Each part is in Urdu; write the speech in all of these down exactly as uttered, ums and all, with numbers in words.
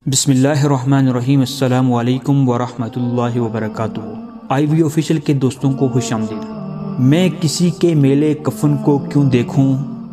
بسم اللہ الرحمن الرحیم۔ السلام علیکم ورحمۃ اللہ وبرکاتہ۔ آئی وی آفیشیل کے دوستوں کو خوش آمدید۔ میں کسی کے میلے کفن کو کیوں دیکھوں،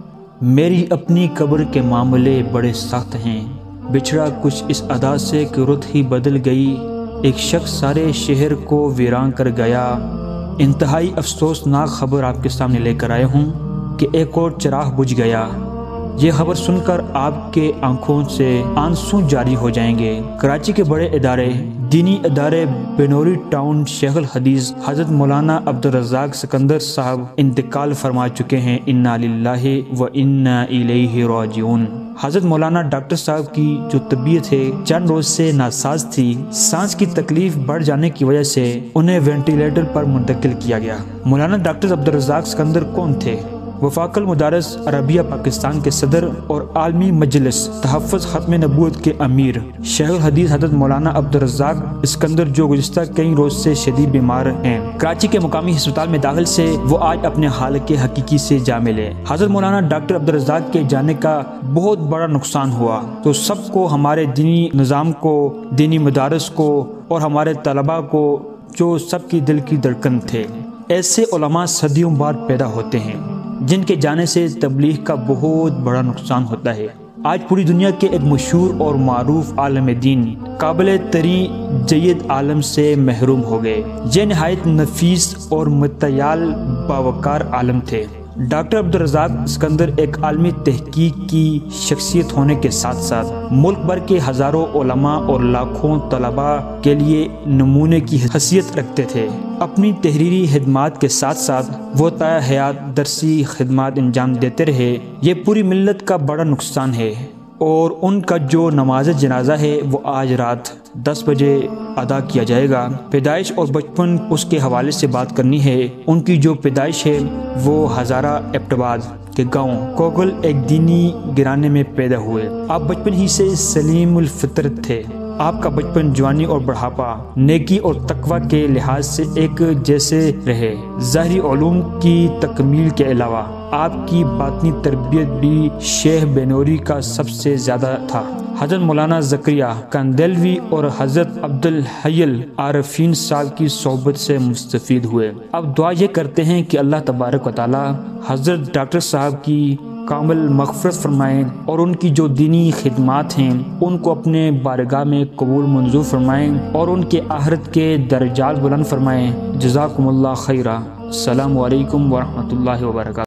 میری اپنی قبر کے معاملے بڑے سخت ہیں۔ بچھڑا کچھ اس ادا سے کہ رت ہی بدل گئی، ایک شخص سارے شہر کو ویران کر گیا۔ انتہائی افسوسناک خبر آپ کے سامنے لے کر آئے ہوں کہ ایک اور چراغ بجھ گیا۔ یہ خبر سن کر آپ کے آنکھوں سے آنسو جاری ہو جائیں گے۔ کراچی کے بڑے ادارے، دینی ادارے بنوری ٹاؤن شیخ الحدیث حضرت مولانا عبدالرزاق سکندر صاحب انتقال فرما چکے ہیں۔ انا للہ و انا الیہ راجعون۔ حضرت مولانا ڈاکٹر صاحب کی جو طبیعت ہے چند روز سے ناساز تھی، سانس کی تکلیف بڑھ جانے کی وجہ سے انہیں وینٹیلیٹر پر منتقل کیا گیا۔ مولانا ڈاکٹر عبدالرزاق سکندر کون تھے؟ وفاق المدارس عربیہ پاکستان کے صدر اور عالمی مجلس تحفظ ختم نبوت کے امیر شیخ الحدیث حضرت مولانا عبدالرزاق اسکندر، جو گزشتہ کئی روز سے شدید بیمار ہیں۔ کراچی کے مقامی ہسپتال میں داخل سے وہ آج اپنے حال کے حقیقی سے جا ملے۔ حضرت مولانا ڈاکٹر عبدالرزاق کے جانے کا بہت بڑا نقصان ہوا تو سب کو، ہمارے دینی نظام کو، دینی مدارس کو اور ہمارے طلباء کو، جو سب کی دل کی دھڑکن تھے۔ ایسے علماء صدیوں بعد پیدا ہوتے ہیں جن کے جانے سے تبلیغ کا بہت بڑا نقصان ہوتا ہے۔ آج پوری دنیا کے ایک مشہور اور معروف عالم دین قابل ترین جید عالم سے محروم ہو گئے۔ یہ نہایت نفیس اور متعال باوقار عالم تھے۔ ڈاکٹر عبدالرزاق اسکندر ایک عالمی تحقیق کی شخصیت ہونے کے ساتھ ساتھ ملک بھر کے ہزاروں علماء اور لاکھوں طلباء کے لیے نمونے کی حیثیت رکھتے تھے۔ اپنی تحریری خدمات کے ساتھ ساتھ وہ تا حیات درسی خدمات انجام دیتے رہے۔ یہ پوری ملت کا بڑا نقصان ہے اور ان کا جو نماز جنازہ ہے وہ آج رات دس بجے ادا کیا جائے گا۔ پیدائش اور بچپن اس کے حوالے سے بات کرنی ہے۔ ان کی جو پیدائش ہے وہ ہزارہ ایبٹ کے گاؤں کوگل ایک دینی گھرانے میں پیدا ہوئے۔ آپ بچپن ہی سے سلیم الفطرت تھے۔ آپ کا بچپن، جوانی اور بڑھاپا نیکی اور تقوی کے لحاظ سے ایک جیسے رہے۔ ظاہری علوم کی تکمیل کے علاوہ آپ کی باطنی تربیت بھی شیخ بنوری کا سب سے زیادہ تھا۔ حضرت مولانا زکریا کاندیلوی اور حضرت عبدالحی عارفین صاحب کی صحبت سے مستفید ہوئے۔ اب دعا یہ کرتے ہیں کہ اللہ تبارک و تعالی حضرت ڈاکٹر صاحب کی کامل مغفرت فرمائیں اور ان کی جو دینی خدمات ہیں ان کو اپنے بارگاہ میں قبول منظور فرمائیں اور ان کے آخرت کے درجات بلند فرمائیں۔ جزاکم اللہ خیرہ۔ السلام علیکم ورحمۃ اللہ وبرکاتہ۔